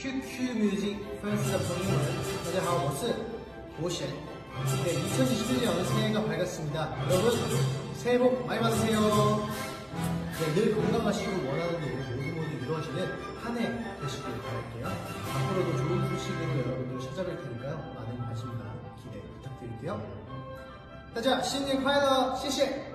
QQ 뮤직 팬스的朋友们，大家好，我是国贤。 네, 2021년 새해가 밝았습니다. 여러분, 새해 복 많이 받으세요. 네, 늘 건강하시고 원하는 일 모두 이루어지는 한 해 되시길 바랄게요. 앞으로도 좋은 소식으로 여러분들 찾아뵐 테니까요. 많은 관심과 기대 부탁드릴게요. 大家新年快乐，谢谢。